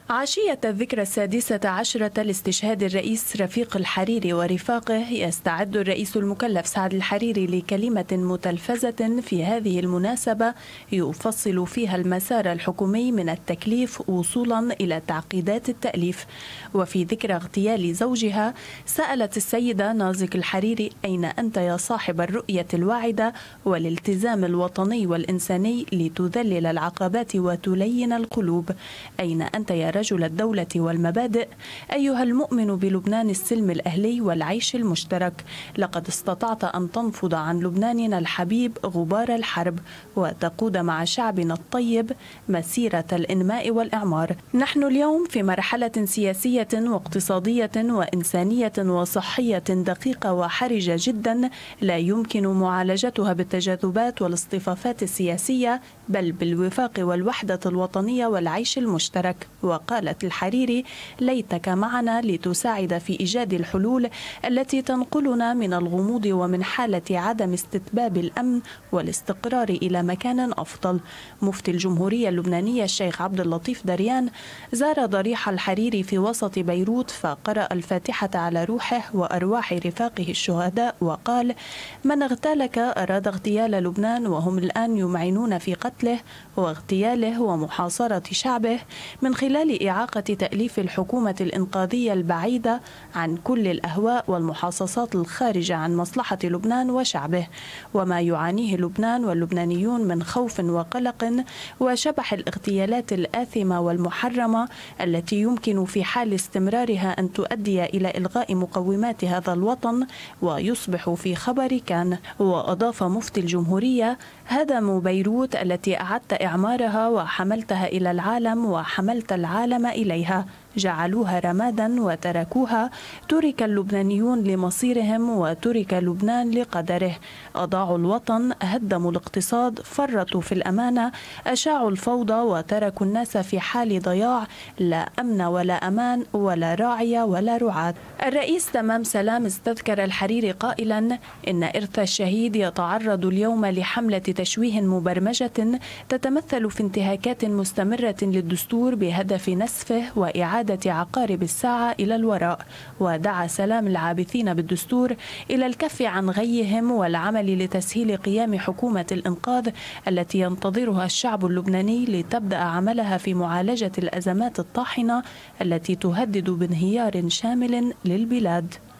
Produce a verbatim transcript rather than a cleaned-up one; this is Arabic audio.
عشية الذكرى السادسة عشرة لاستشهاد الرئيس رفيق الحريري ورفاقه، يستعد الرئيس المكلف سعد الحريري لكلمة متلفزة في هذه المناسبة يفصل فيها المسار الحكومي من التكليف وصولا إلى تعقيدات التأليف. وفي ذكرى اغتيال زوجها سألت السيدة نازك الحريري: أين أنت يا صاحب الرؤية الواعدة والالتزام الوطني والإنساني لتذلل العقبات وتلين القلوب؟ أين أنت يا رجل الدولة والمبادئ؟ أيها المؤمن بلبنان السلم الأهلي والعيش المشترك، لقد استطعت أن تنفض عن لبناننا الحبيب غبار الحرب وتقود مع شعبنا الطيب مسيرة الإنماء والإعمار. نحن اليوم في مرحلة سياسية واقتصادية وإنسانية وصحية دقيقة وحرجة جدا، لا يمكن معالجتها بالتجاذبات والاصطفافات السياسية، بل بالوفاق والوحدة الوطنية والعيش المشترك. وقالت الحريري: ليتك معنا لتساعد في إيجاد الحلول التي تنقلنا من الغموض ومن حالة عدم استتباب الأمن والاستقرار إلى مكان أفضل. مفتي الجمهورية اللبنانية الشيخ عبد اللطيف دريان زار ضريح الحريري في وسط بيروت، فقرأ الفاتحة على روحه وأرواح رفاقه الشهداء، وقال: من اغتالك أراد اغتيال لبنان، وهم الآن يمعنون في قتله واغتياله ومحاصرة شعبه من خلال إعاقة تأليف الحكومة الإنقاذية البعيدة عن كل الأهواء والمحاصصات الخارجة عن مصلحة لبنان وشعبه. وما يعانيه لبنان واللبنانيون من خوف وقلق وشبح الاغتيالات الآثمة والمحرمة التي يمكن في حال استمرارها أن تؤدي إلى إلغاء مقومات هذا الوطن ويصبح في خبر كان. وأضاف مفتي الجمهورية: هدموا بيروت التي أعدت إعمارها وحملتها إلى العالم وحملت العالم إليها، جعلوها رمادا وتركوها، ترك اللبنانيون لمصيرهم وترك لبنان لقدره. أضاعوا الوطن، هدموا الاقتصاد، فرطوا في الأمانة، أشاعوا الفوضى وتركوا الناس في حال ضياع، لا أمن ولا أمان ولا راعي ولا رعاة. الرئيس تمام سلام استذكر الحريري قائلا: إن إرث الشهيد يتعرض اليوم لحملة تشويه مبرمجة تتمثل في انتهاكات مستمرة للدستور بهدف نسفه وإعادة عقارب الساعة إلى الوراء. ودعا سلام العابثين بالدستور إلى الكف عن غيهم والعمل لتسهيل قيام حكومة الإنقاذ التي ينتظرها الشعب اللبناني لتبدأ عملها في معالجة الأزمات الطاحنة التي تهدد بانهيار شامل للبلاد.